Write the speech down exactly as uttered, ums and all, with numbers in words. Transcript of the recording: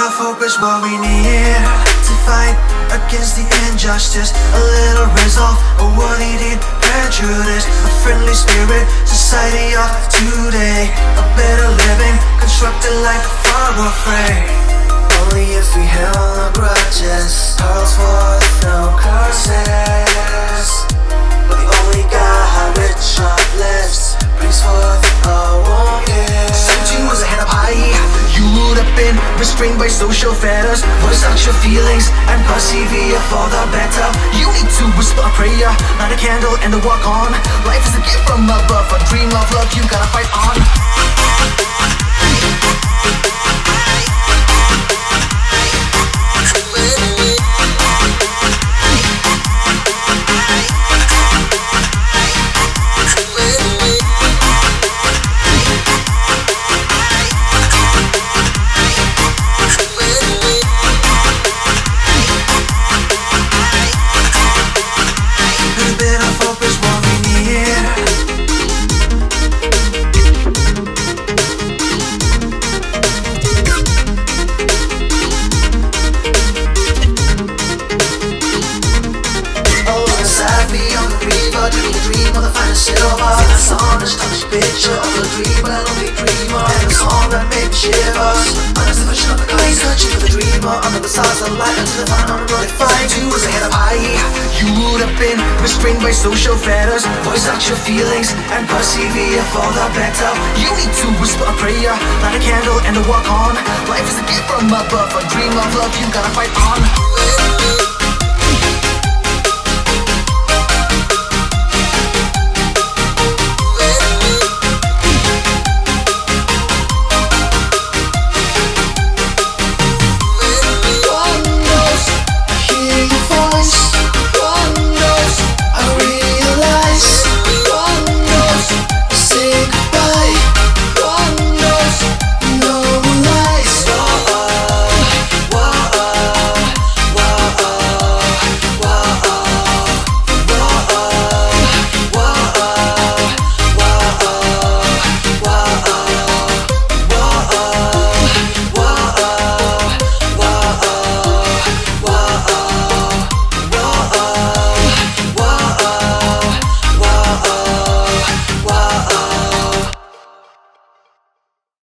of hope is what we need to fight against the injustice. A little resolve, a worthy deed, prejudice, a friendly spirit, society of today. A better living, constructed life far more free. Only if we held our grudges, calls forth no curses. But the only God which uplifts brings forth a warning. seventeen was ahead of high. You would have been restrained by social fetters. Voice out your feelings and persevere for the better. You need to whisper a prayer, light a candle and to walk on. Life is a gift from above, a dream of love you gotta fight on. Picture of a dreamer, lonely dreamer, and a song that made me shivers. Under the vision of the clay, searching for the dreamer. Under the stars of light, until the final on the road. If I too was ahead of high, you would have been restrained by social fetters. Voice out your feelings and persevere for the better. You need to whisper a prayer, light a candle and to walk on. Life is a gift from above, a dream of love you gotta fight on.